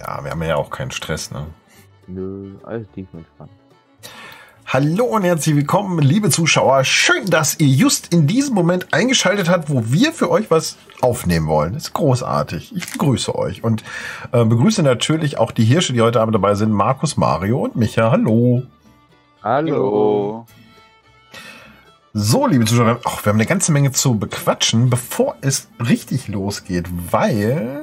Ja, wir haben ja auch keinen Stress, ne? Nö, alles tiefenentspannt. Hallo und herzlich willkommen, liebe Zuschauer. Schön, dass ihr just in diesem Moment eingeschaltet habt, wo wir für euch was aufnehmen wollen. Das ist großartig. Ich begrüße euch und begrüße natürlich auch die Hirsche, die heute Abend dabei sind. Markus, Mario und Micha. Hallo. Hallo. So, liebe Zuschauer, wir haben eine ganze Menge zu bequatschen, bevor es richtig losgeht, weil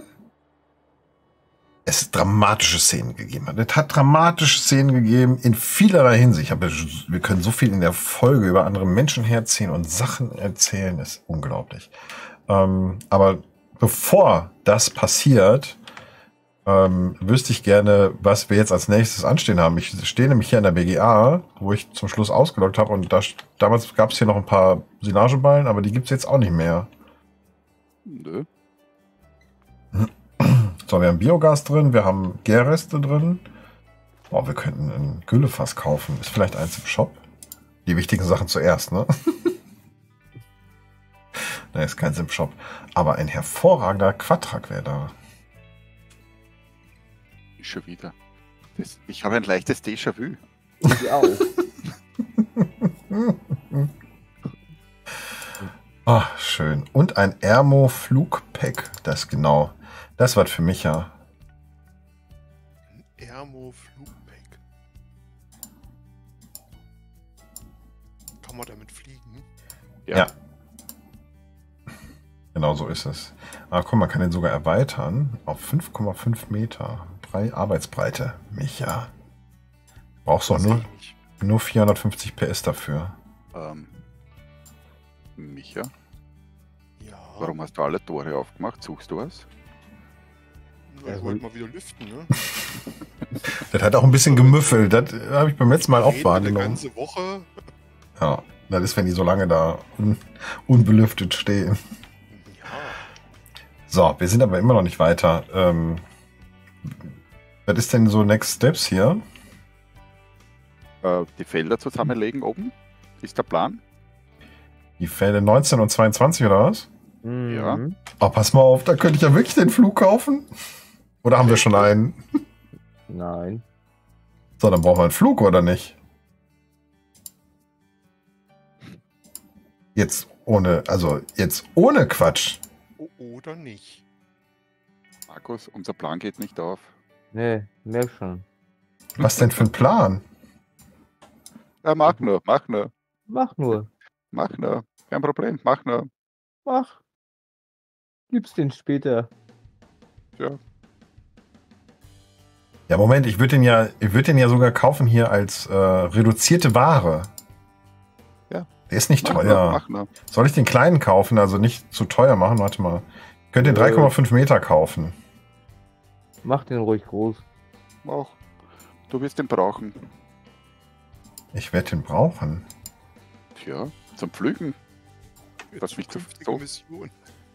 es dramatische Szenen gegeben hat. Es hat dramatische Szenen gegeben in vielerlei Hinsicht. Wir können so viel in der Folge über andere Menschen erzählen und Sachen erzählen, ist unglaublich. Aber bevor das passiert, wüsste ich gerne, was wir jetzt als nächstes anstehen haben. Ich stehe nämlich hier in der BGA, wo ich zum Schluss ausgeloggt habe und damals gab es hier noch ein paar Silageballen, aber die gibt es jetzt auch nicht mehr. Nö. So, wir haben Biogas drin, wir haben Gärreste drin. Oh, wir könnten ein Güllefass kaufen. Ist vielleicht eins im Shop? Die wichtigen Sachen zuerst, ne? Da ist keins im Shop. Aber ein hervorragender Quadrak wäre da. Schon wieder. Ich habe ein leichtes Déjà-vu. Ich auch. Ach, schön. Und ein Ermo-Flugpack. Das genau. Das war für mich ja. Ermo-Flugpack. Kann man damit fliegen? Ja. Genau so ist es. Ah, guck, man kann den sogar erweitern auf 5,5 Meter. 3 Arbeitsbreite. Micha. Brauchst doch nur 450 PS dafür. Micha, Ja. warum hast du alle Tore aufgemacht? Suchst du was? Ich wollte mal wieder lüften, ne? Das hat auch ein bisschen gemüffelt. Das habe ich beim letzten Mal auch Reden wahrgenommen. Eine ganze Woche. Ja, das ist, wenn die so lange da unbelüftet stehen. Ja. So, wir sind aber immer noch nicht weiter. Was ist denn so Next Steps hier? Die Felder zusammenlegen oben? Ist der Plan? Die Felder 19 und 22 oder was? Ja. Mhm. Oh, pass mal auf, da könnte ich ja wirklich den Flug kaufen. Oder haben wir schon einen? Nein. So, dann brauchen wir einen Flug, oder nicht? Jetzt ohne Quatsch. Oder nicht. Markus, unser Plan geht nicht auf. Nee, merk schon. Was denn für ein Plan? Ja, mach nur. Mach nur. Mach nur. Kein Problem, mach nur. Mach. Gib's den später. Ja. Ja, Moment, ich würde den ja sogar kaufen hier als reduzierte Ware. Ja. Der ist nicht Mach teuer. nur, mach nur. Soll ich den kleinen kaufen, also nicht zu teuer machen? Warte mal. Ich könnte den 3,5 Meter kaufen. Mach den ruhig groß. Auch. Du wirst den brauchen. Ich werde den brauchen. Tja, zum Pflügen. Was mich Zukünftige so. Mission.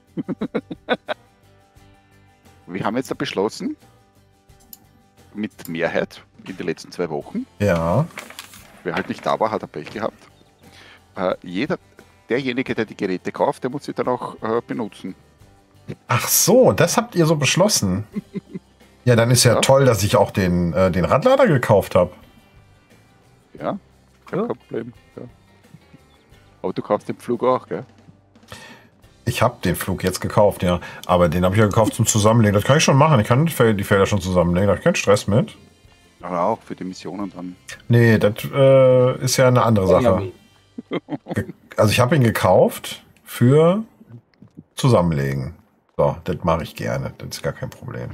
Wir haben jetzt beschlossen, mit Mehrheit in den letzten 2 Wochen, Ja. wer halt nicht da war, hat er Pech gehabt. Derjenige, der die Geräte kauft, der muss sie dann auch benutzen. Ach so, das habt ihr so beschlossen. Ja, dann ist ja, Ja. toll, dass ich auch den Radlader gekauft habe. Ja, kein Ja. Problem. Ja. Aber du kaufst den Flug auch, gell? Ich habe den Flug jetzt gekauft, ja. Aber den habe ich ja gekauft zum Zusammenlegen. Das kann ich schon machen. Ich kann die Felder schon zusammenlegen. Da habe ich keinen Stress mit. Aber auch für die Missionen dann. Nee, das ist ja eine andere Sache. Also ich habe ihn gekauft für Zusammenlegen. So, das mache ich gerne. Das ist gar kein Problem.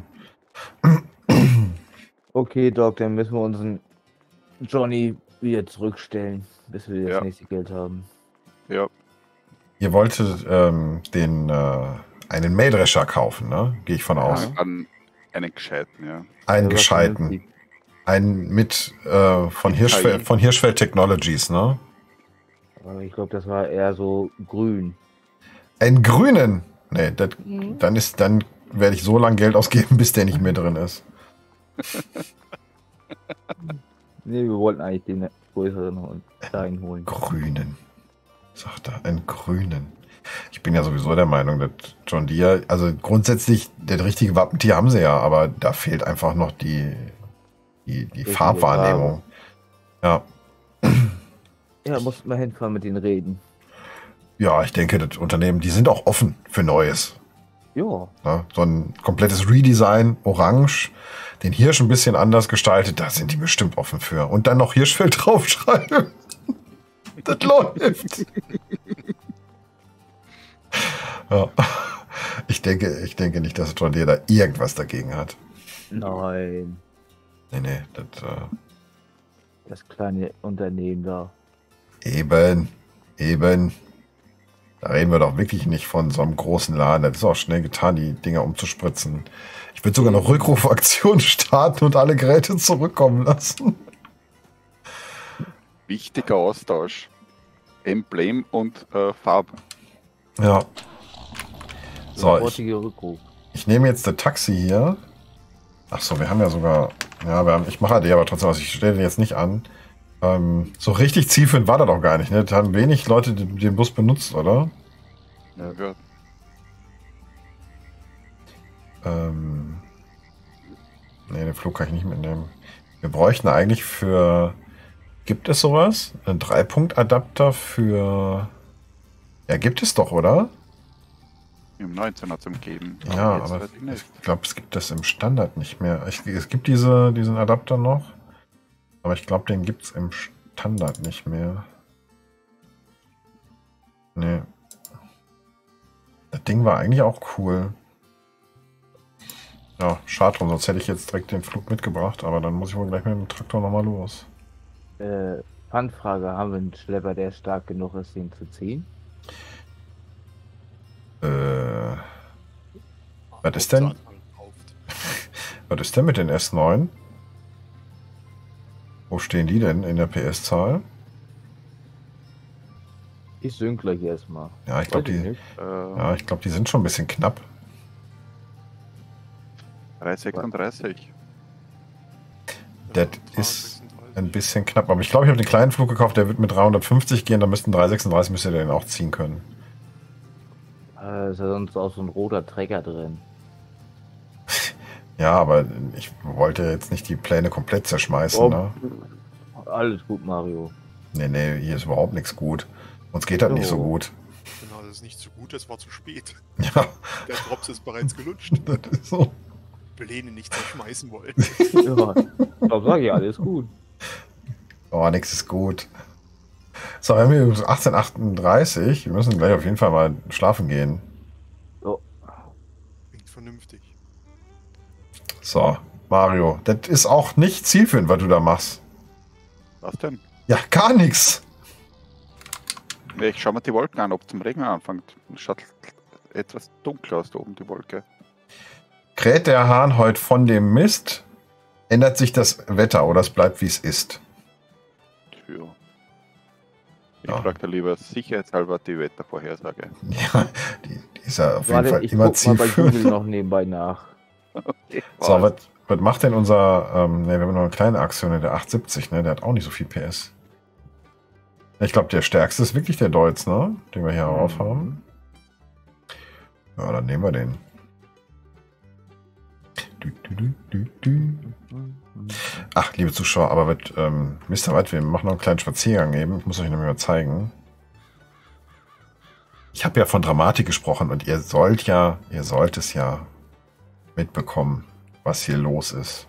Okay, Doc, dann müssen wir unseren Johnny wieder zurückstellen, bis wir das Ja. nächste Geld haben. Ja, Ihr wolltet einen Mähdrescher kaufen, ne? Gehe ich von aus. an einen gescheiten, ja. Einen Ja, gescheiten. vernünftig. Einen mit von Mit Hirschfeld, KI. von Hirschfeld Technologies, ne? Aber ich glaube, das war eher so grün. Einen grünen. Nee, dann werde ich so lange Geld ausgeben, bis der nicht mehr drin ist. Nee, wir wollten eigentlich den größeren und kleinen holen. Grünen. Sagt er, einen grünen. Ich bin ja sowieso der Meinung, dass John Deere, also grundsätzlich, das richtige Wappentier haben sie ja, aber da fehlt einfach noch die Farbwahrnehmung. Ja. Ja, muss mal hinfahren mit denen reden. Ja, ich denke, das Unternehmen, die sind auch offen für Neues. Ja. Ne? So ein komplettes Redesign, orange, den Hirsch ein bisschen anders gestaltet, da sind die bestimmt offen für. Und dann noch Hirschfeld draufschreiben. Das läuft. Ja. Ich denke nicht, dass John Deere da irgendwas dagegen hat. Nein. Nee, Das kleine Unternehmen da. Eben. Da reden wir doch wirklich nicht von so einem großen Laden. Das ist auch schnell getan, die Dinger umzuspritzen. Ich würde sogar noch Rückrufaktionen starten und alle Geräte zurückkommen lassen. Wichtiger Austausch. Emblem und Farbe. Ja. So, Sofortiger Rückruf. ich nehme jetzt das Taxi hier. Ach so, wir haben ja sogar... Ja, ich mache die aber trotzdem was. Ich stelle den jetzt nicht an. So richtig zielführend war das auch gar nicht. Ne? Da haben wenig Leute den Bus benutzt, oder? Ja. Nee, den Flug kann ich nicht mitnehmen. Wir bräuchten eigentlich für... Gibt es sowas? Ein 3-Punkt-Adapter für... Ja, gibt es doch, oder? Im 19 hat es gegeben. Ja, jetzt aber weiß ich nicht. ich glaube, es gibt das im Standard nicht mehr. Es gibt diesen Adapter noch, aber ich glaube, den gibt es im Standard nicht mehr. Nee. Das Ding war eigentlich auch cool. Ja, schade drum, sonst hätte ich jetzt direkt den Flug mitgebracht, aber dann muss ich wohl gleich mit dem Traktor nochmal los. Pfandfrage, haben wir einen Schlepper, der stark genug ist, ihn zu ziehen? Was ist denn? Was ist denn mit den S9? Wo stehen die denn in der PS-Zahl? Ich sync gleich erstmal. Ja, ich glaube, die sind schon ein bisschen knapp. 336. Das ist ein bisschen knapp, aber ich glaube, ich habe den kleinen Flug gekauft, der wird mit 350 gehen, da müssten 336 müsste der den auch ziehen können. Ist ja sonst auch so ein roter Trecker drin. Ja, aber ich wollte jetzt nicht die Pläne komplett zerschmeißen, ne? Alles gut, Mario. Nee, hier ist überhaupt nichts gut. Uns geht das nicht so gut. Genau, das ist nicht so gut, es war zu spät. Ja, Der Drops ist bereits gelutscht. das ist so. Pläne nicht zerschmeißen wollen. Ja, da sag ich, alles gut. Oh, nichts ist gut. So, wir haben hier 18:38. Wir müssen gleich auf jeden Fall mal schlafen gehen. So, Klingt vernünftig. So, Mario, das ist auch nicht zielführend, was du da machst. Was denn? Ja, gar nichts. Ich schau mal die Wolken an, ob zum Regen anfängt. Es schaut etwas dunkler aus da oben, die Wolke. Kräht der Hahn heute von dem Mist? Ändert sich das Wetter oder es bleibt wie es ist? Tja. Ich Ja. frage da lieber sicherheitshalber die Wettervorhersage. Ja, die ist ja auf jeden warte, Fall ich immer guck mal bei Google zielführend. noch nebenbei nach. Okay. So, was macht denn unser, ne, wir haben noch eine kleine Aktion, der 870, ne, der hat auch nicht so viel PS. Ich glaube, der stärkste ist wirklich der Deutz, ne, den wir hier drauf haben. Ja, dann nehmen wir den. Ach, liebe Zuschauer, aber Mr. Watt, wir machen noch einen kleinen Spaziergang eben. Ich muss euch nämlich mal zeigen. Ich habe ja von Dramatik gesprochen und ihr sollt es ja mitbekommen, was hier los ist.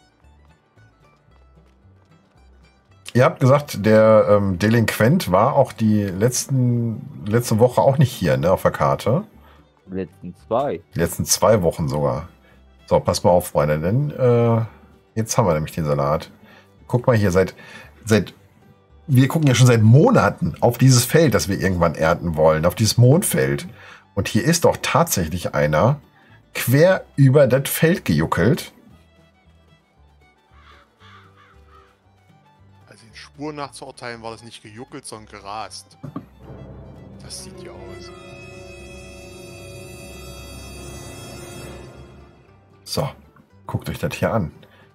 Ihr habt gesagt, der Delinquent war auch die letzte Woche auch nicht hier, ne, auf der Karte. Letzten zwei. Die letzten 2 Wochen sogar. So, pass mal auf, Freunde, denn jetzt haben wir nämlich den Salat. Guck mal hier, wir gucken ja schon seit Monaten auf dieses Feld, das wir irgendwann ernten wollen, auf dieses Mondfeld. Und hier ist doch tatsächlich einer quer über das Feld gejuckelt. Also in Spuren nachzuurteilen war das nicht gejuckelt, sondern gerast. Das sieht ja aus. So, guckt euch das hier an.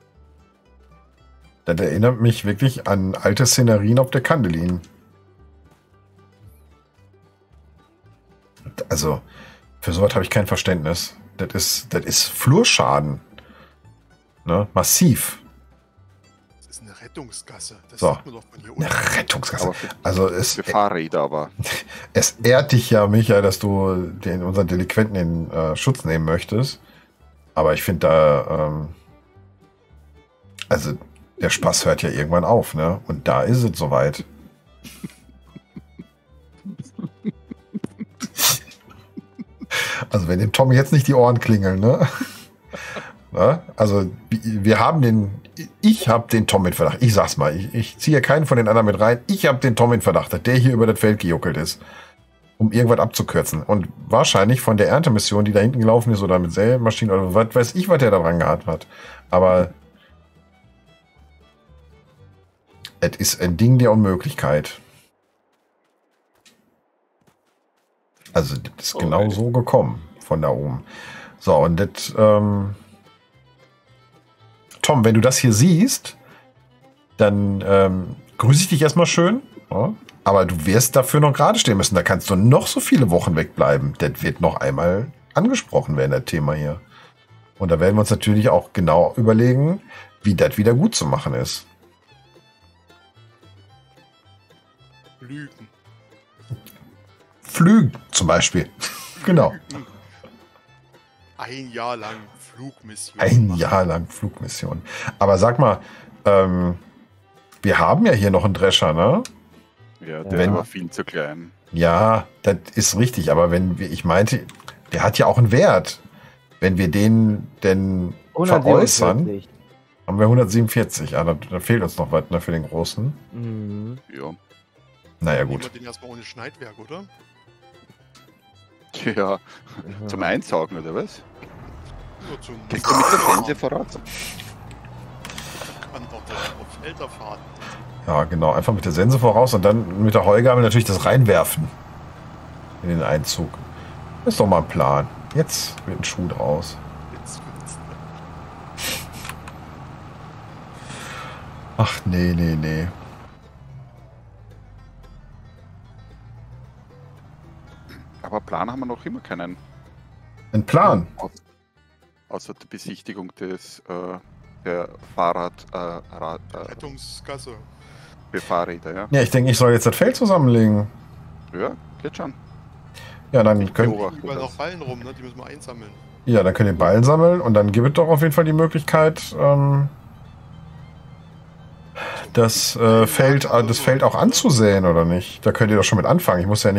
Das erinnert mich wirklich an alte Szenerien auf der Kandelin. Also, für sowas habe ich kein Verständnis. Das ist Flurschaden. Ne? Massiv. Das ist eine Rettungsgasse. Das So. sieht man doch von hier unten. Eine Rettungsgasse. Aber Also es, für Fahrräder aber. es ehrt dich ja, Michael, dass du unseren Delinquenten in Schutz nehmen möchtest. Aber ich finde da, also der Spaß hört ja irgendwann auf, ne? Und da ist es soweit. Also wenn dem Tommy jetzt nicht die Ohren klingeln, ne? Na? Also ich habe den Tom in Verdacht. Ich sag's mal, ich ziehe keinen von den anderen mit rein. Ich habe den Tom in Verdacht, dass der hier über das Feld gejuckelt ist, um irgendwas abzukürzen. Und wahrscheinlich von der Erntemission, die da hinten gelaufen ist, oder mit Sämaschinen oder was weiß ich, was der da dran gehabt hat. Aber es ist ein Ding der Unmöglichkeit. Also das ist genau so gekommen von da oben. So, und das, Tom, wenn du das hier siehst, dann grüße ich dich erstmal schön. Ja? Aber du wirst dafür noch gerade stehen müssen. Da kannst du noch so viele Wochen wegbleiben. Das wird noch einmal angesprochen werden, das Thema hier. Und da werden wir uns natürlich auch genau überlegen, wie das wieder gut zu machen ist. Lügen. Flügen zum Beispiel. Genau. Ein Jahr lang Flugmission. Ein machen. Jahr lang Flugmission. Aber sag mal, wir haben ja hier noch einen Drescher, ne? Ja, der Wenn- war viel zu klein. Ja, das ist richtig. Aber ich meinte, der hat ja auch einen Wert. Wenn wir den denn veräußern, 147. haben wir 147. Ah, da fehlt uns noch was, ne, für den großen. Mhm. Ja. Naja, Nehmen wir gut. den erstmal ohne Schneidwerk, oder? Ja, zum Einsaugen, oder was? Nur zum Kriegst du mit der Sense voraus? Antworten auf Felderfahrten. Ja, genau. Einfach mit der Sense voraus und dann mit der Heugabel natürlich das reinwerfen. In den Einzug. Das ist doch mal ein Plan. Jetzt wird ein Schuh draus. Jetzt wird's, ne? Ach, nee, nee, nee. Aber Plan haben wir noch immer keinen. Ein Plan. Außer der Besichtigung des der Rettungsgasse. für Fahrräder, ja. Ja, ich denke, ich soll jetzt das Feld zusammenlegen. Ja, geht schon. Ja, dann könnt, Beobachte Überall noch das. Ballen rum, ne? Die müssen wir einsammeln. ja, dann könnt ihr Ballen sammeln und dann gibt es doch auf jeden Fall die Möglichkeit, das Feld auch anzusäen, oder nicht? Da könnt ihr doch schon mit anfangen. Ich muss ja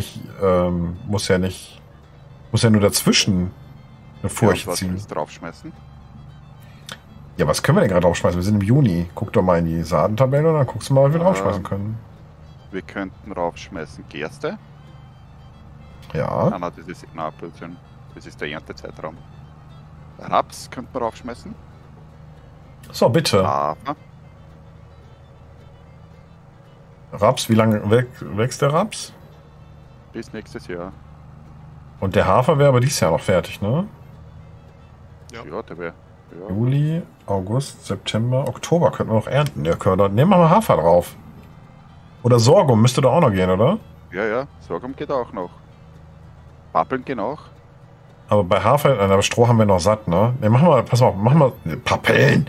nur dazwischen eine Furcht Ja, und was ziehen. willst du draufschmeißen? Ja, was können wir denn gerade draufschmeißen? Wir sind im Juni. Guck doch mal in die Saatentabelle und dann guckst du mal, was wir draufschmeißen können. Wir könnten draufschmeißen Gerste. Ja. Nein, das ist Blödsinn. Das ist der Erntezeitraum. Raps könnten wir draufschmeißen. So, bitte. Hafer. Raps, wie lange wächst der Raps? Bis nächstes Jahr. Und der Hafer wäre aber dieses Jahr noch fertig, ne? Ja. Ja, der wäre. Ja. Juli, August, September, Oktober könnten wir noch ernten. Ja, können wir da, nehmen wir mal Hafer drauf. Oder Sorghum müsste da auch noch gehen, oder? Ja, Sorghum geht auch noch. Pappeln gehen auch. Aber bei Hafer, aber Stroh haben wir noch satt, ne? Ne, machen wir, pass mal auf, machen wir Pappeln.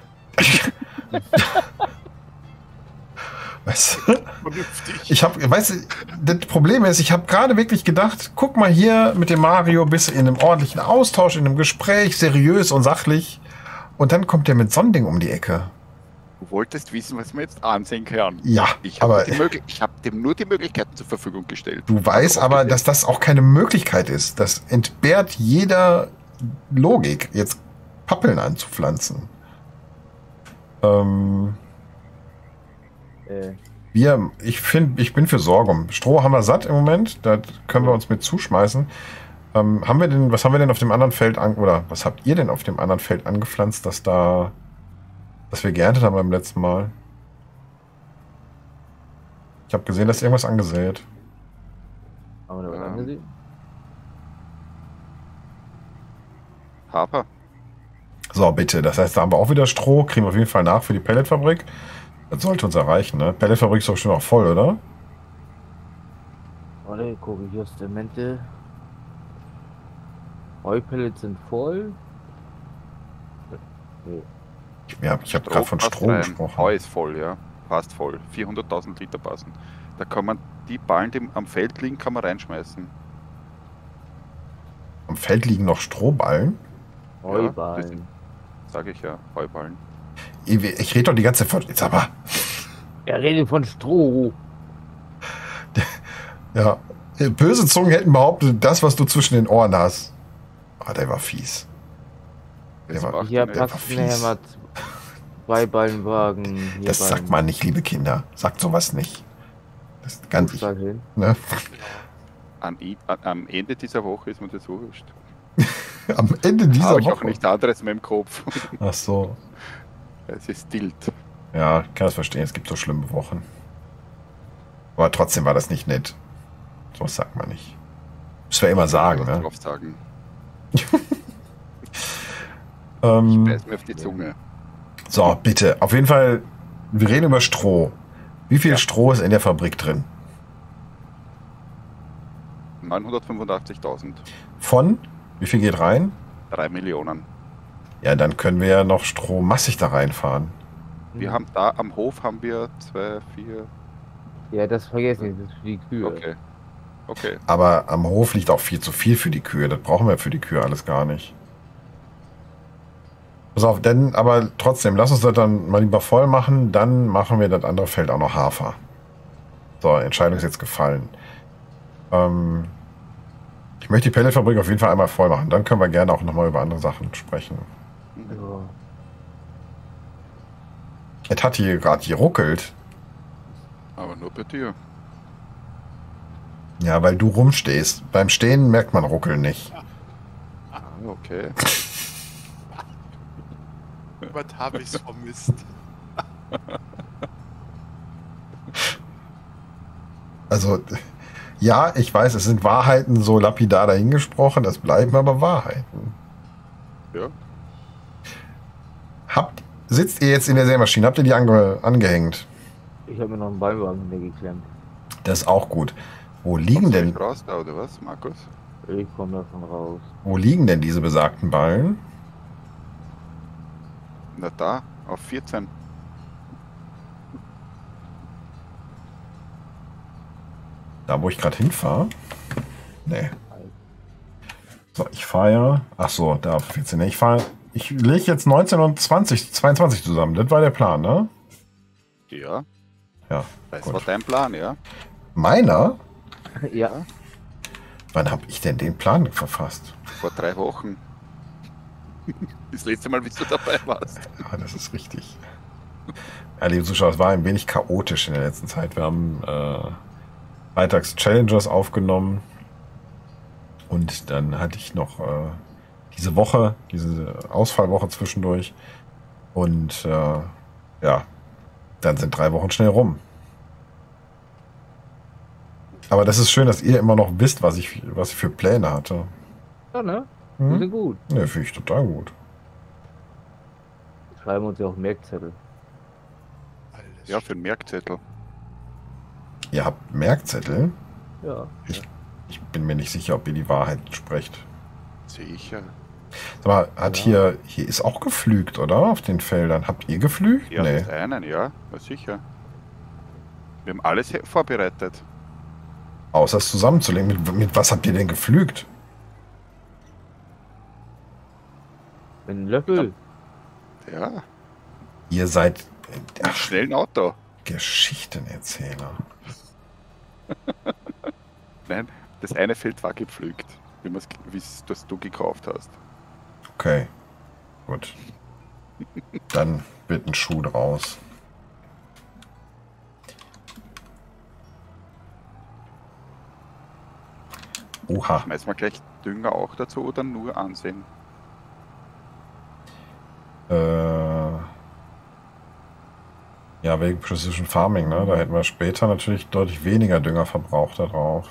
Weißt du? Vernünftig. Weißt du, das Problem ist, ich habe gerade wirklich gedacht, guck mal hier mit dem Mario, bist du in einem ordentlichen Austausch, in einem Gespräch, seriös und sachlich. Und dann kommt der mit Sonding um die Ecke. Du wolltest wissen, was wir jetzt ansehen können. Ja, Ich aber habe dem nur die Möglichkeiten zur Verfügung gestellt. du weißt Also aber, dass das auch keine Möglichkeit ist. Das entbehrt jeder Logik, jetzt Pappeln anzupflanzen. Ich bin für Sorghum. Stroh haben wir satt im Moment. Da können wir uns mit zuschmeißen. Was haben wir denn auf dem anderen Feld oder was habt ihr denn auf dem anderen Feld angepflanzt, dass wir geerntet haben beim letzten Mal? Ich habe gesehen, dass irgendwas angesät. Haben wir da was angesehen? Hafer. So, bitte. Das heißt, da haben wir auch wieder Stroh. Kriegen wir auf jeden Fall nach für die Pelletfabrik. Das sollte uns erreichen, ne? Pelletfabrik ist doch schon noch voll, oder? Warte, gucke ich hier Instrumente. Heupellets sind voll. Ich hab gerade von passt Strom rein. gesprochen. Heu ist voll, ja. Passt voll. 400.000 Liter passen. Da kann man die Ballen, die am Feld liegen, kann man reinschmeißen. Am Feld liegen noch Strohballen. Heuballen. Sage ich ja, Heuballen. Ich rede doch die ganze Zeit von. Jetzt aber. Er redet von Stroh. Ja. Böse Zungen hätten behauptet, das, was du zwischen den Ohren hast. Ah, der war fies. Der Das war, macht Hier nichts. war passt fies. nachher mal 2 Ballenwagen. Hier Das sagt man nicht, liebe Kinder. Sagt sowas nicht. Das ist ganz. Hin. Ne? Am Ende dieser Woche ist mir das so wurscht. Am Ende dieser Habe ich Woche. auch nichts anderes mehr im Kopf. Ach so. Es ist Tilt. Ja, ich kann das verstehen. Es gibt so schlimme Wochen. Aber trotzdem war das nicht nett. So sagt man nicht. Müssen wir immer sagen, ne? Drauf sagen. Beiß mir auf die Zunge. So, bitte. Auf jeden Fall, wir reden über Stroh. Wie viel Stroh ist in der Fabrik drin? 985.000. Von? Wie viel geht rein? 3 Millionen. Ja, dann können wir ja noch Stroh massig da reinfahren. Wir haben da am Hof haben wir 2, 4. Ja, das vergessen ich, das ist für die Kühe. Okay. Okay. Aber am Hof liegt auch viel zu viel für die Kühe. Das brauchen wir für die Kühe alles gar nicht. Pass auf, denn, aber trotzdem, lass uns das dann mal lieber voll machen. Dann machen wir das andere Feld auch noch Hafer. So, Entscheidung ist jetzt gefallen. Ich möchte die Pelletfabrik auf jeden Fall einmal voll machen. Dann können wir gerne auch nochmal über andere Sachen sprechen. Ja. Es hat hier gerade geruckelt. Aber nur bei dir. Ja, weil du rumstehst. Beim Stehen merkt man Ruckeln nicht. Ah, okay. Was habe ich vermisst? Also, ja, ich weiß, es sind Wahrheiten so lapidar dahingesprochen. Es bleiben aber Wahrheiten. Ja. Sitzt ihr jetzt in der Sämaschine? Habt ihr die angehängt? Ich habe mir noch einen Ballenwagen hintergeklemmt. Das ist auch gut. Wo liegen Kommst du denn, nicht raus da, oder was, Markus? Ich komme davon raus. wo liegen denn diese besagten Ballen? Na da, auf 14. Da, wo ich gerade hinfahre? Nee. So, ich fahre ja. Ach so, da auf 14. Nee, ich lege jetzt 19 und 22 zusammen. Das war der Plan, ne? Ja, Ja. das Gut. war dein Plan, ja? Meiner? Ja, Wann habe ich denn den Plan verfasst? Vor 3 Wochen. Das letzte Mal, wie du dabei warst. Ja, das ist richtig. Ja, liebe Zuschauer, es war ein wenig chaotisch in der letzten Zeit. Wir haben freitags Challengers aufgenommen und dann hatte ich noch diese Woche, diese Ausfallwoche zwischendurch und ja, dann sind 3 Wochen schnell rum. Aber das ist schön, dass ihr immer noch wisst, was ich für Pläne hatte. ja, ne? Die Hm? sind gut. Ne, finde ich total gut. Schreiben uns ja auch Merkzettel. Alles Ja, für den Merkzettel. Ihr habt Merkzettel. Ja. Ich bin mir nicht sicher, ob ihr die Wahrheit sprecht. Sicher. Sag mal, hier ist auch geflügt, oder? Auf den Feldern. Habt ihr geflügt? Ja, Nee. das einen, ja, sicher. Wir haben alles vorbereitet. Außer es zusammenzulegen. Mit was habt ihr denn geflügt? Mit einem Löffel. Ja, Ihr seid mit schnellen Auto. Geschichtenerzähler. Nein, das eine Feld war gepflügt, wie das du gekauft hast. Okay. Gut. Dann wird ein Schuh draus. Oha. Schmeißen wir gleich Dünger auch dazu oder nur ansehen? Ja, wegen Precision Farming, ne? Da hätten wir später natürlich deutlich weniger Dünger verbraucht da drauf.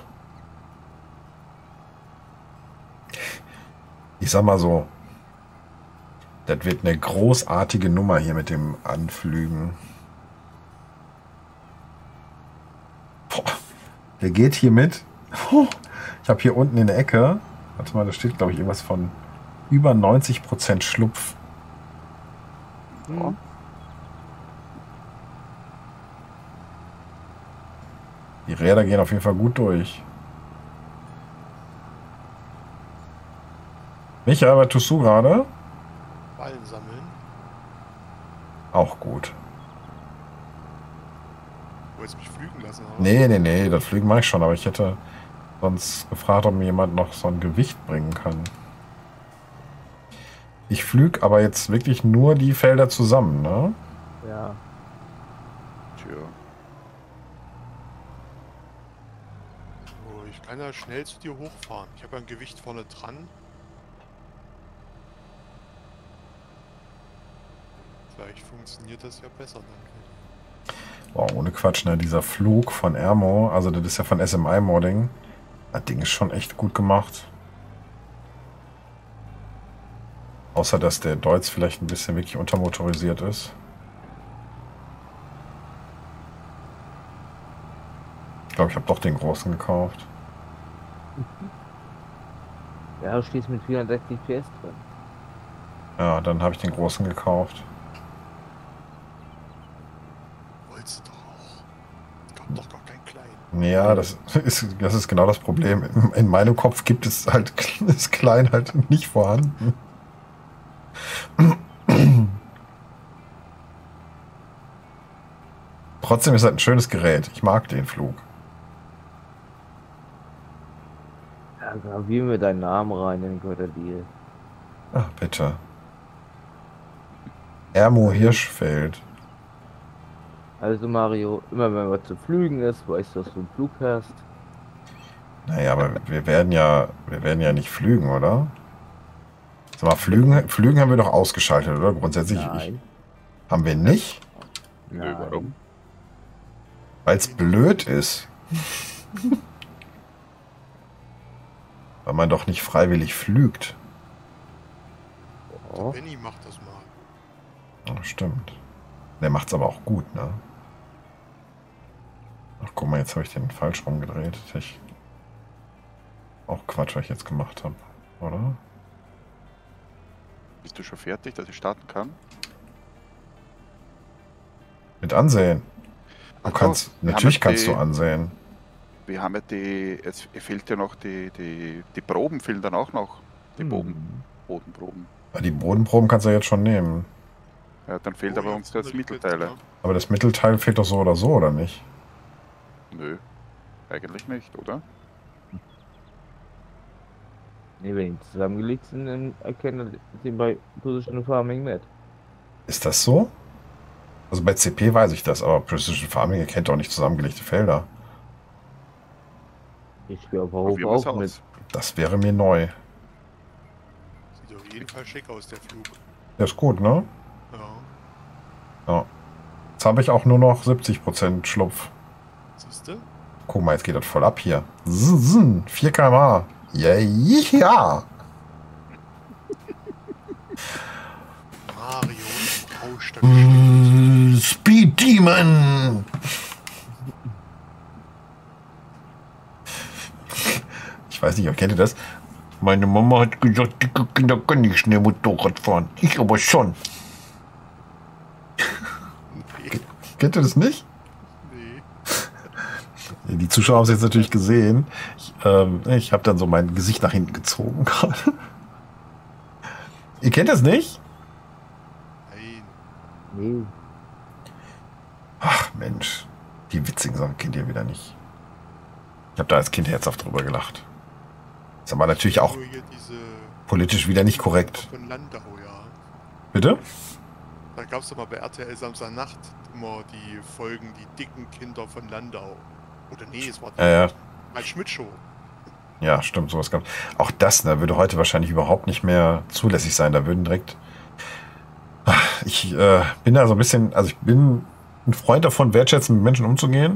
Ich sag mal so, das wird eine großartige Nummer hier mit dem Anflügen. Boah, der geht hier mit. Ich habe hier unten in der Ecke Warte mal, da steht, glaube ich, irgendwas von über 90% Schlupf. Hm. Die Räder gehen auf jeden Fall gut durch. Micha, was tust du gerade? Ballen sammeln. Auch gut. Du wolltest mich flügen lassen, oder? Nee, das Fliegen mache ich schon, aber ich hätte sonst gefragt, ob mir jemand noch so ein Gewicht bringen kann. Ich flüge aber jetzt wirklich nur die Felder zusammen, ne? Ja. Tja. So, ich kann ja schnell zu dir hochfahren. Ich habe ja ein Gewicht vorne dran. Vielleicht funktioniert das ja besser dann. Boah, ohne Quatsch, ne? Dieser Flug von Airmo, also das ist ja von SMI Modding. Das Ding ist schon echt gut gemacht. Außer, dass der Deutz vielleicht ein bisschen wirklich untermotorisiert ist. Ich glaube, ich habe doch den großen gekauft. Ja, du stehst mit 460 PS drin. Ja, dann habe ich den großen gekauft. Wolltest du doch auch. Gab doch gar keinen kleinen. Ja, das ist genau das Problem. In meinem Kopf gibt es halt, ist klein halt nicht vorhanden. Trotzdem ist halt ein schönes Gerät. Ich mag den Flug. Ja, gravieren wir deinen Namen rein in den Götterdeal. Ach, bitte. Ermo Hirschfeld. Also Mario, immer wenn was zu flügen ist, weißt du, dass du einen Flug hast. Naja, aber wir werden ja nicht flügen, oder? Sag mal, flügen haben wir doch ausgeschaltet, oder? Grundsätzlich Nein. haben wir nicht, Nö, warum? weil es blöd ist. Weil man doch nicht freiwillig flügt. Oh. Benny macht das mal. Ja, stimmt. Der macht's aber auch gut, ne? Ach, guck mal, jetzt habe ich den falsch rumgedreht. Auch Quatsch, was ich jetzt gemacht habe, oder? Bist du schon fertig, dass ich starten kann? Mit ansehen. Du Ach kannst, so, wir natürlich haben kannst du ansehen. Wir haben ja es fehlt ja noch die Proben fehlen dann auch noch. Die Bodenproben. Ja, die Bodenproben kannst du jetzt schon nehmen. Ja, dann fehlt Oh, aber ja, uns das liegt jetzt Mittelteile. da. Aber das Mittelteil fehlt doch so oder nicht? Nö, eigentlich nicht, oder? Nee, wenn die zusammengelegt sind, dann erkennen sie bei Position Farming mit. Ist das so? Also bei CP weiß ich das, aber Precision Farming erkennt doch nicht zusammengelegte Felder. Ich spiele auf Probieren Hoch wir's auch mit. aus. Das wäre mir neu. Sieht auf jeden Fall schick aus, der Flug. Der ist gut, ne? Ja. Ja. Jetzt habe ich auch nur noch 70% Schlupf. Siehst du? Guck mal, jetzt geht das voll ab hier. 4 km/h. Ja. Mario im Rausch der Geschwindigkeit. Speed Demon. Ich weiß nicht, kennt ihr das? Meine Mama hat gesagt, dicke Kinder können nicht schnell Motorrad fahren. Ich aber schon. Nee, Kennt ihr das nicht? nee. Die Zuschauer haben es jetzt natürlich gesehen. Ich habe dann so mein Gesicht nach hinten gezogen gerade. Ihr kennt das nicht? Nein. Nee. Ach Mensch, die witzigen Sachen kennt ihr wieder nicht. Ich habe da als Kind herzhaft drüber gelacht. Ist aber natürlich auch Nur hier diese politisch wieder nicht korrekt. von Landau, ja. Bitte? Da gab es doch mal bei RTL Samstagnacht immer die Folgen, die dicken Kinder von Landau. Oder nee, es war die Ja. Schmidt-Show. Ja, stimmt, sowas gab. Auch das, ne, würde heute wahrscheinlich überhaupt nicht mehr zulässig sein. Da würden direkt. Ich bin da so ein bisschen, also ich bin ein Freund davon, wertschätzend mit Menschen umzugehen.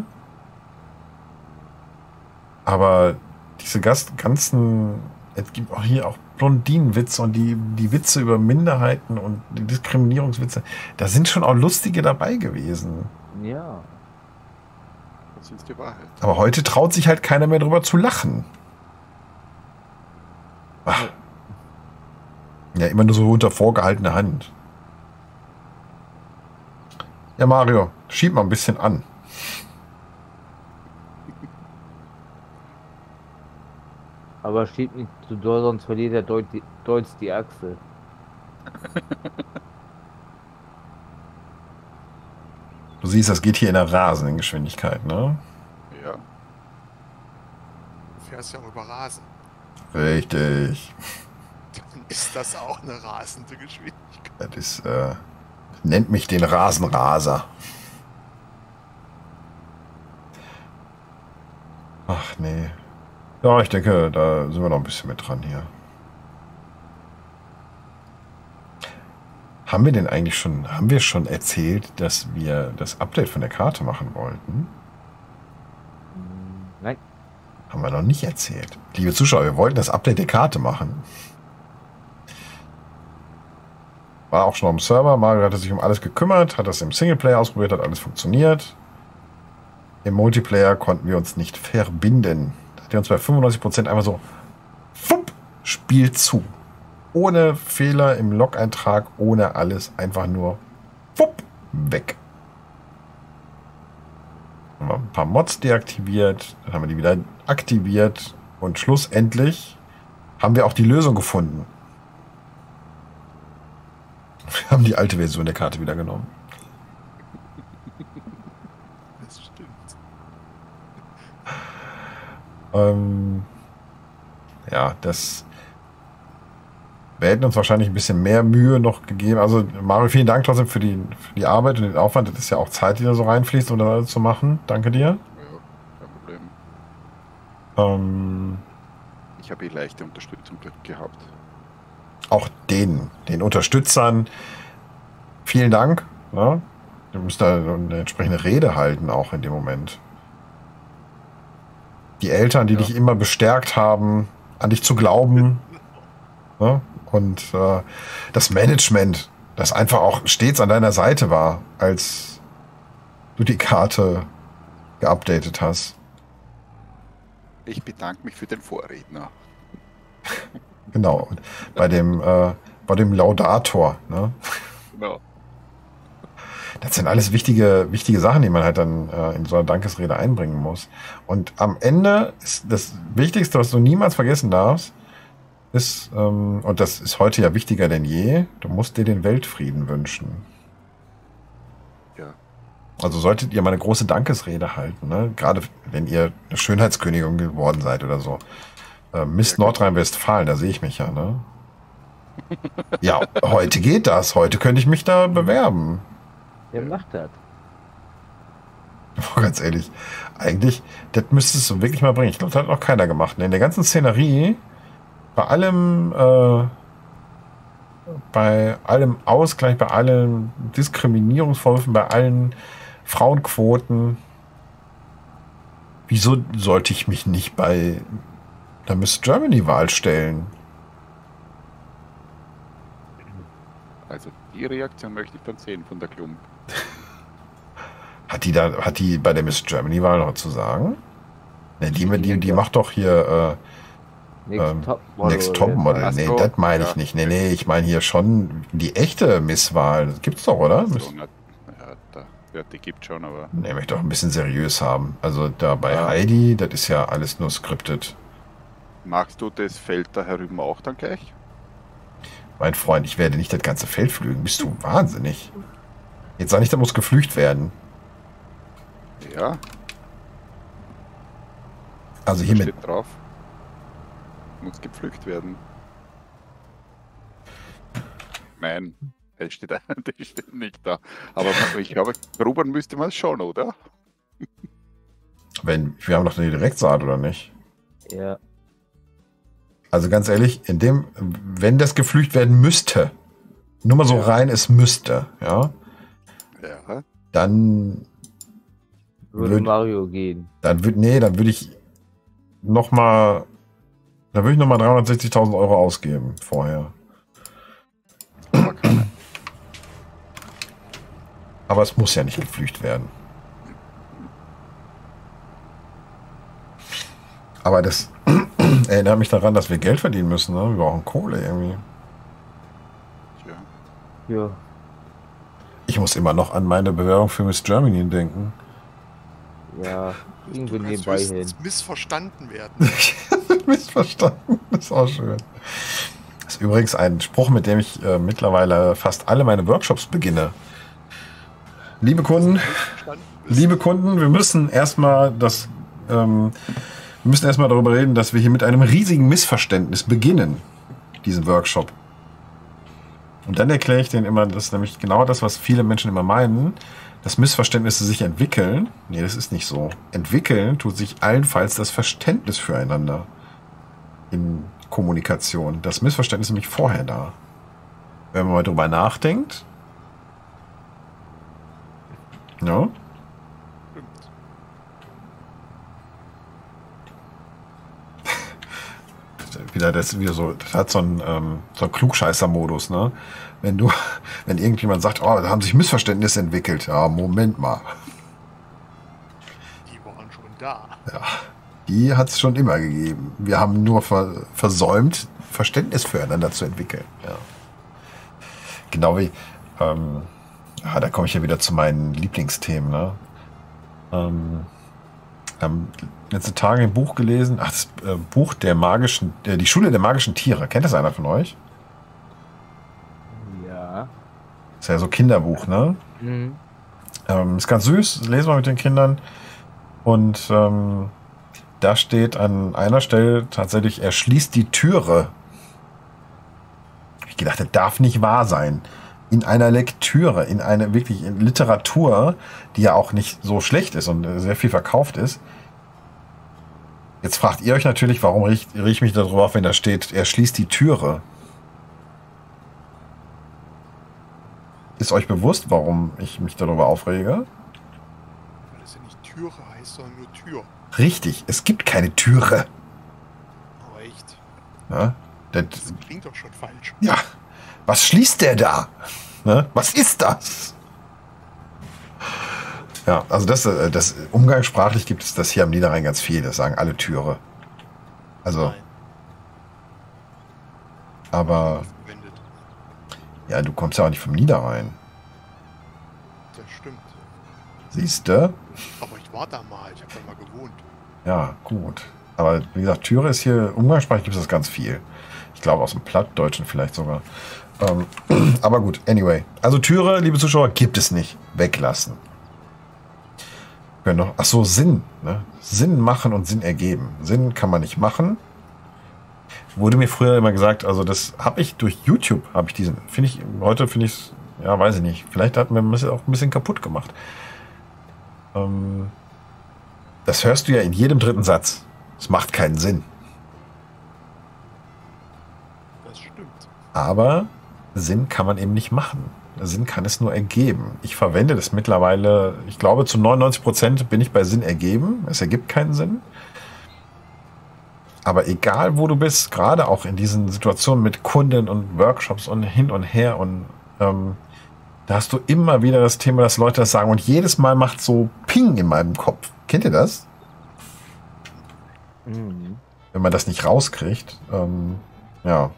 Aber diese ganzen, es gibt auch hier auch Blondinenwitze und die Witze über Minderheiten und die Diskriminierungswitze, da sind schon auch lustige dabei gewesen. Ja. Das ist die Wahrheit. Aber heute traut sich halt keiner mehr drüber zu lachen. Ach. Ja, immer nur so unter vorgehaltener Hand. Ja, Mario, schieb mal ein bisschen an. Aber schiebt nicht zu doll, sonst verliert der Deutsch die Achse. Du siehst, das geht hier in der rasenden Geschwindigkeit, ne? Ja. Du fährst ja auch über Rasen. Richtig. Dann ist das auch eine rasende Geschwindigkeit. Das ist, nennt mich den Rasenraser. Ach nee. Ja, ich denke, da sind wir noch ein bisschen mit dran hier. Haben wir schon erzählt, dass wir das Update von der Karte machen wollten? Nein. Haben wir noch nicht erzählt. Liebe Zuschauer, wir wollten das Update der Karte machen. War auch schon am Server. Mario hatte sich um alles gekümmert, hat das im Singleplayer ausprobiert, hat alles funktioniert. Im Multiplayer konnten wir uns nicht verbinden. Da hat er uns bei 95% einfach so fupp, Spiel zu. Ohne Fehler im Log-Eintrag, ohne alles, einfach nur fupp, weg. Haben wir ein paar Mods deaktiviert, dann haben wir die wieder aktiviert und schlussendlich haben wir auch die Lösung gefunden. Wir haben die alte Version der Karte wieder genommen. Das stimmt. Ja, wir hätten uns wahrscheinlich ein bisschen mehr Mühe noch gegeben. Also Mario, vielen Dank trotzdem für die Arbeit und den Aufwand. Das ist ja auch Zeit, die da so reinfließt, um das alles zu machen. Danke dir. Ja, kein Problem. Ähm, Ich habe leichte Unterstützung gehabt. auch den Unterstützern vielen Dank. Ne? Du musst da eine entsprechende Rede halten, auch in dem Moment. Die Eltern, die dich immer bestärkt haben, an dich zu glauben. Ne? Und das Management, das einfach auch stets an deiner Seite war, als du die Karte geupdatet hast. Ich bedanke mich für den Vorredner. Genau. Und bei dem Laudator. Ne? Genau. Das sind alles wichtige Sachen, die man halt dann in so einer Dankesrede einbringen muss. Und am Ende ist das Wichtigste, was du niemals vergessen darfst, ist, und das ist heute ja wichtiger denn je, du musst dir den Weltfrieden wünschen. Ja. Also solltet ihr mal eine große Dankesrede halten, ne? Gerade wenn ihr eine Schönheitskönigin geworden seid oder so. Miss Nordrhein-Westfalen, da sehe ich mich ja, ne? Ja, heute geht das. Heute könnte ich mich da bewerben. Wer macht das? Oh, ganz ehrlich, eigentlich, das müsstest du wirklich mal bringen. Ich glaube, das hat noch keiner gemacht. Ne? In der ganzen Szenerie, bei allem Ausgleich, bei allen Diskriminierungsvorwürfen, bei allen Frauenquoten, wieso sollte ich mich nicht bei der Miss Germany-Wahl stellen? Also die Reaktion möchte ich dann sehen von der Klump. Hat die bei der Miss Germany-Wahl noch zu sagen? Ne, die macht doch hier Next Topmodel. Ach so, Nee, das meine ich ja. nicht. Nee, ich meine hier schon die echte Misswahl. Das gibt's doch, oder? So, ja, die gibt schon, aber Nee, möchte doch ein bisschen seriös haben. Also da bei Ja. Heidi, das ist ja alles nur scripted. magst du das Feld da herüben auch dann gleich? Mein Freund, ich werde nicht das ganze Feld flügen. Bist du wahnsinnig? Jetzt sag nicht, da muss geflücht werden. Ja, Also da hiermit. steht drauf. Muss gepflückt werden. Nein, das steht, das steht nicht da. Aber ich glaube, grubern müsste man es schon, oder? Wir haben doch eine Direktsaat, oder nicht? Ja. Also ganz ehrlich, wenn das geflücht werden müsste, nur mal so rein, es müsste, ja, Ja. dann Würde Mario gehen. dann würde ich nochmal 360.000 Euro ausgeben vorher. Aber keine. Aber es muss ja nicht geflücht werden. Aber erinnere mich daran, dass wir Geld verdienen müssen. Ne? Wir brauchen Kohle irgendwie. Ja. Ja. Ich muss immer noch an meine Bewerbung für Miss Germany denken. Ja, irgendwie Du kannst nebenbei hin. höchstens missverstanden werden. Missverstanden. Das ist auch schön. Das ist übrigens ein Spruch, mit dem ich mittlerweile fast alle meine Workshops beginne. Liebe Kunden, Missverstanden bist. liebe Kunden, wir müssen erstmal darüber reden, dass wir hier mit einem riesigen Missverständnis beginnen, diesen Workshop. Und dann erkläre ich denen immer, das ist nämlich genau das, was viele Menschen immer meinen, dass Missverständnisse sich entwickeln. Nee, das ist nicht so. Entwickeln tut sich allenfalls das Verständnis füreinander in Kommunikation. Das Missverständnis ist nämlich vorher da. Wenn man mal drüber nachdenkt, ja, das hat so einen Klugscheißer-Modus, ne? Wenn irgendjemand sagt, oh, da haben sich Missverständnisse entwickelt. Ja, Moment mal. Die waren schon da. Ja, die hat es schon immer gegeben. Wir haben nur versäumt, Verständnis füreinander zu entwickeln. Ja. Genau wie, da komme ich ja wieder zu meinen Lieblingsthemen, ne? Haben letzte Tage ein Buch gelesen, das Buch der magischen, die Schule der magischen Tiere. Kennt das einer von euch? Ja. Ist ja so ein Kinderbuch, ne? Mhm. Ist ganz süß, das lesen wir mit den Kindern. Und da steht an einer Stelle tatsächlich, er schließt die Türe. Ich gedacht, das darf nicht wahr sein. In einer Lektüre, in Literatur, die ja auch nicht so schlecht ist und sehr viel verkauft ist. Jetzt fragt ihr euch natürlich, warum riech ich mich darüber auf, wenn da steht, er schließt die Türe. Ist euch bewusst, warum ich mich darüber aufrege? Weil das ja nicht Türe heißt, sondern nur Tür. Richtig, es gibt keine Türe. Aber echt. Ja, Das klingt doch schon falsch. ja, was schließt der da? Ne? Was ist das? Ja, also das umgangssprachlich gibt es das hier am Niederrhein ganz viel. Das sagen alle Türe. Also, Nein, aber verwendet. ja, du kommst ja auch nicht vom Niederrhein. Das stimmt. Siehst du? Aber ich war da mal. Ich habe da mal gewohnt. Ja, gut. Aber wie gesagt, Türe ist hier, umgangssprachlich gibt es das ganz viel. Ich glaube aus dem Plattdeutschen vielleicht sogar. Aber gut, anyway. Also Türe, liebe Zuschauer, gibt es nicht. Weglassen. Ach so, Sinn. Ne? Sinn machen und Sinn ergeben. Sinn kann man nicht machen. Wurde mir früher immer gesagt, also das habe ich durch YouTube, heute finde ich es, ja, weiß ich nicht. Vielleicht hat man es auch ein bisschen kaputt gemacht. Das hörst du ja in jedem dritten Satz. Es macht keinen Sinn. Das stimmt. Aber Sinn kann man eben nicht machen. Sinn kann es nur ergeben. Ich verwende das mittlerweile, ich glaube zu 99% bin ich bei Sinn ergeben. Es ergibt keinen Sinn. Aber egal wo du bist, gerade auch in diesen Situationen mit Kunden und Workshops und hin und her und da hast du immer wieder das Thema, dass Leute das sagen und jedes Mal macht so Ping in meinem Kopf. Kennt ihr das? Mhm. Wenn man das nicht rauskriegt. Ja.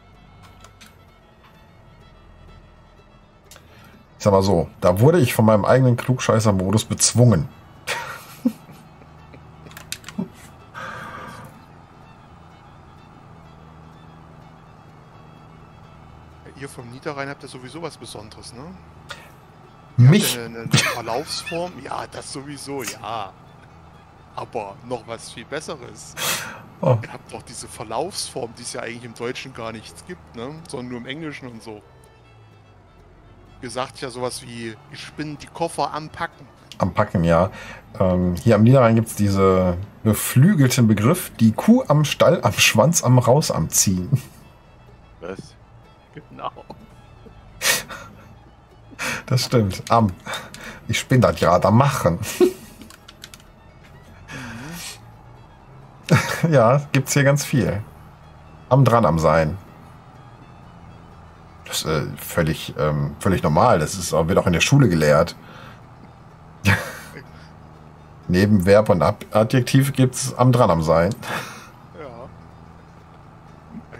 Ich sag mal so, da wurde ich von meinem eigenen Klugscheißer-Modus bezwungen. Ihr vom Niederrhein habt ja sowieso was Besonderes, ne? Mich? Eine Verlaufsform? Ja, das sowieso, ja. Aber noch was viel Besseres. Oh. Ihr habt doch diese Verlaufsform, die es ja eigentlich im Deutschen gar nichts gibt, ne? Sondern nur im Englischen und so. Ihr sagt ja sowas wie, ich bin die Koffer am Packen. Am Packen, ja. Hier am Niederrhein gibt es diese beflügelten Begriff, die Kuh am Stall, am Schwanz, am Raus, am Ziehen. Was? Genau. Das stimmt. Ich bin das gerade am Machen. Ja, gibt's hier ganz viel. Am Dran am Sein. Das ist völlig normal. Das wird auch in der Schule gelehrt. Neben Verb und Adjektiv gibt's am Dran am Sein. Ja.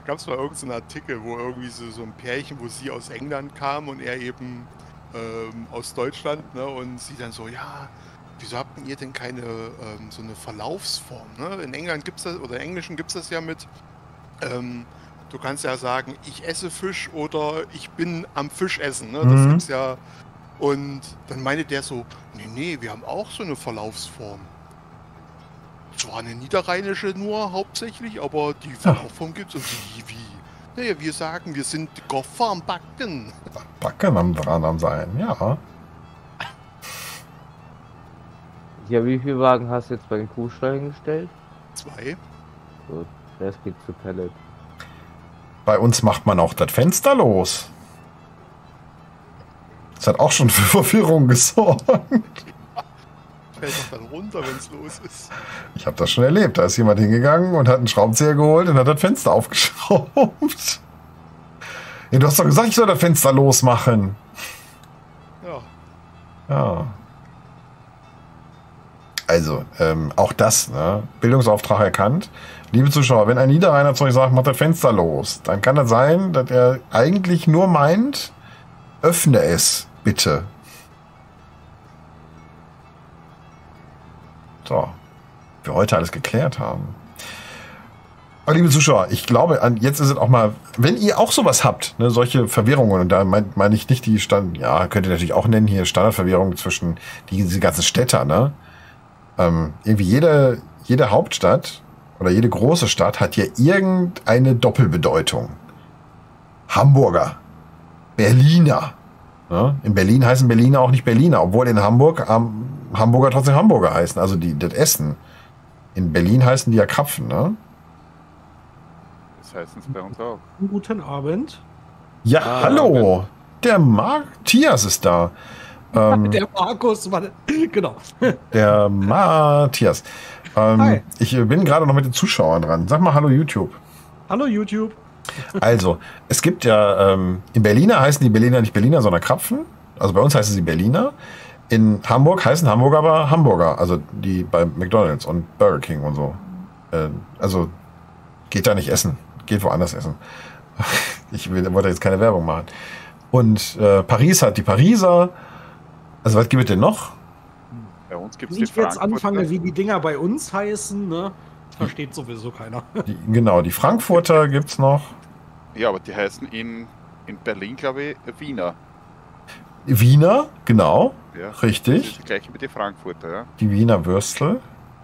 gab es mal irgendeinen Artikel, wo irgendwie so ein Pärchen, wo sie aus England kam und er eben aus Deutschland, ne? Und sie dann so, ja, wieso habt ihr denn keine so eine Verlaufsform, ne? In England gibt's das, oder im Englischen gibt es das ja mit, du kannst ja sagen, ich esse Fisch oder ich bin am Fisch essen, ne? Das gibt's ja. Und dann meinte der so, nee, wir haben auch so eine Verlaufsform. Zwar eine niederrheinische nur hauptsächlich, aber die Verlaufsform gibt's. Und wie? Naja, wir sagen, wir sind Goffer am Backen. Backen am dran am sein, ja. Ja, wie viele Wagen hast du jetzt bei den Kuhsteuern gestellt? 2. Gut, das geht zu Pellet. Bei uns macht man auch das Fenster los. Das hat auch schon für Verwirrung gesorgt. Fällt doch dann runter, wenn es los ist. Ich habe das schon erlebt. Da ist jemand hingegangen und hat einen Schraubenzieher geholt und hat das Fenster aufgeschraubt. Ja, du hast doch gesagt, ich soll das Fenster losmachen. Ja. Also, auch das, ne? Bildungsauftrag erkannt. Liebe Zuschauer, wenn ein Niederrheiner zu euch sagt, macht das Fenster los, dann kann das sein, dass er eigentlich nur meint, öffne es, bitte. So, wir heute alles geklärt haben. Aber liebe Zuschauer, ich glaube, jetzt ist es auch mal, wenn ihr auch sowas habt, ne, solche Verwirrungen, und da meine ich nicht die könnt ihr natürlich auch nennen, hier Standardverwirrung zwischen diese ganzen Städter, ne? Irgendwie jede Hauptstadt oder jede große Stadt hat hier irgendeine Doppelbedeutung. Hamburger, Berliner. Ne? In Berlin heißen Berliner auch nicht Berliner, obwohl in Hamburg Hamburger trotzdem Hamburger heißen, also das Essen. In Berlin heißen die ja Krapfen, ne? Das heißt es bei uns auch. Guten Abend. Ja, hallo. Der Matthias ist da. Der Markus, genau. Der Matthias. Hi. Ich bin gerade noch mit den Zuschauern dran. Sag mal hallo YouTube. Hallo YouTube. Also, es gibt ja, in Berliner heißen die Berliner nicht Berliner, sondern Krapfen. Also bei uns heißen sie Berliner. In Hamburg heißen Hamburger aber Hamburger. Also die bei McDonald's und Burger King und so. Also geht da nicht essen. Geht woanders essen. Wollte jetzt keine Werbung machen. Und Paris hat die Pariser. Also was gibt es denn noch? Bei uns gibt es Wenn ich jetzt anfange, wie die Dinger bei uns heißen, ne? Versteht sowieso keiner. Die Frankfurter gibt es noch. Ja, aber die heißen in Berlin, glaube ich, Wiener. Wiener, genau. Ja, das Richtig. ist das gleiche wie die Frankfurter, ja. Die Wiener Würstel.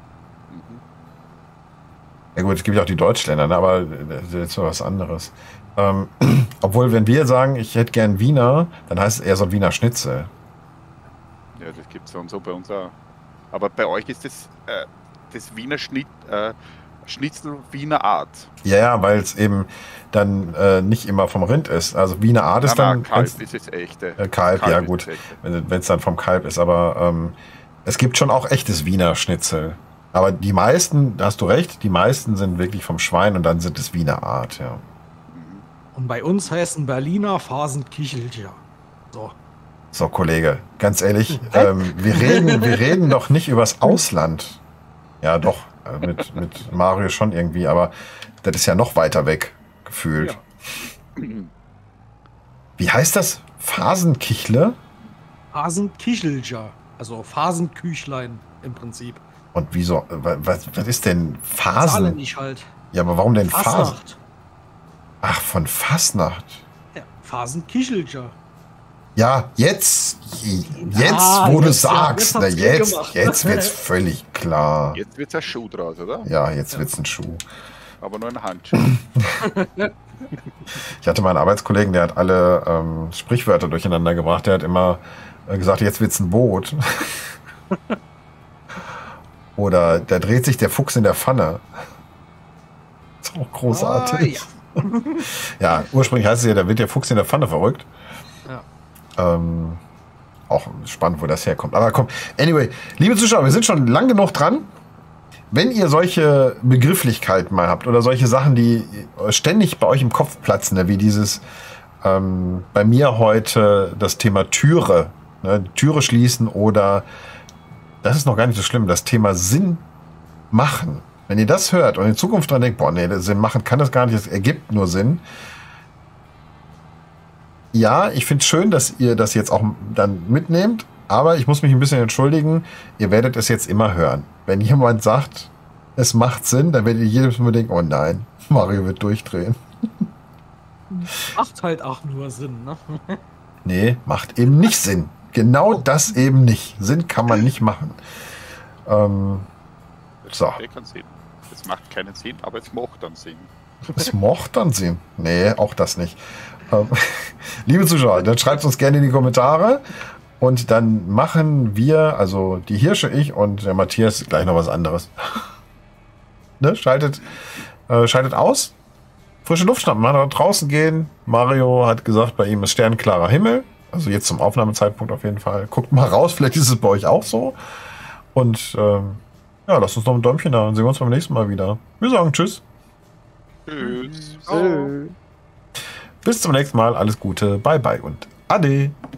Ja gut, es gibt ja auch die Deutschländer, ne? Aber das ist jetzt so was anderes. Obwohl, wenn wir sagen, ich hätte gern Wiener, dann heißt es eher so ein Wiener Schnitzel. Ja, das gibt es so und so bei uns auch. Aber bei euch ist das Wiener Schnitzel Wiener Art. Ja, weil es eben dann nicht immer vom Rind ist. Also Wiener Art ist dann... Kalb ist das echte. Kalb, ja gut, wenn es dann vom Kalb ist. Aber es gibt schon auch echtes Wiener Schnitzel. Aber die meisten, da hast du recht, die meisten sind wirklich vom Schwein und dann sind es Wiener Art, ja. Und bei uns heißen Berliner Phasenkicheltier. So. So, Kollege, ganz ehrlich, wir reden doch nicht übers Ausland. Ja, doch, mit Mario schon irgendwie, aber das ist ja noch weiter weg, gefühlt. Ja. Wie heißt das? Phasenkichle? Phasenkicheltier. Also Phasenküchlein im Prinzip. Und wieso, was ist denn Phasen? Saarländisch halt. Ja, aber warum denn Phasen? Fasnacht. Ach, von Fasnacht. Ja, Phasenkicheltier. Ja, jetzt, wo du sagst, jetzt wird's völlig klar. Jetzt wird ein Schuh draus, oder? Ja, jetzt wird's ein Schuh. Aber nur ein Handschuh. Ich hatte meinen Arbeitskollegen, der hat alle Sprichwörter durcheinander gebracht. Der hat immer gesagt, jetzt wird's ein Boot. Oder da dreht sich der Fuchs in der Pfanne. Ist auch großartig. Ja, ursprünglich heißt es ja, da wird der Fuchs in der Pfanne verrückt. Ja. Auch spannend, wo das herkommt. Aber komm, anyway, liebe Zuschauer, wir sind schon lang genug dran. Wenn ihr solche Begrifflichkeiten mal habt oder solche Sachen, die ständig bei euch im Kopf platzen, ne, wie dieses bei mir heute das Thema Türe, ne, Türe schließen oder das ist noch gar nicht so schlimm, das Thema Sinn machen. Wenn ihr das hört und in Zukunft dran denkt, boah, nee, Sinn machen kann das gar nicht, es ergibt nur Sinn. Ja, ich finde es schön, dass ihr das jetzt auch dann mitnehmt, aber ich muss mich ein bisschen entschuldigen, ihr werdet es jetzt immer hören. Wenn jemand sagt, es macht Sinn, dann werdet ihr jedes Mal denken, oh nein, Mario wird durchdrehen. Macht halt auch nur Sinn, ne? Nee, macht eben nicht Sinn. Genau das eben nicht. Sinn kann man nicht machen. So. Keinen Sinn. Es macht keinen Sinn, aber es macht dann Sinn. Es mocht dann Sinn. Nee, auch das nicht. Liebe Zuschauer, dann schreibt uns gerne in die Kommentare und dann machen wir, also die Hirsche, ich und der Matthias gleich noch was anderes. Ne? Schaltet aus. Frische Luft schnappen, mal draußen gehen. Mario hat gesagt, bei ihm ist sternklarer Himmel. Also jetzt zum Aufnahmezeitpunkt auf jeden Fall. Guckt mal raus, vielleicht ist es bei euch auch so. Und ja, lasst uns noch ein Däumchen da und sehen wir uns beim nächsten Mal wieder. Wir sagen Tschüss. Tschüss. Tschö. Bis zum nächsten Mal. Alles Gute. Bye bye und Ade.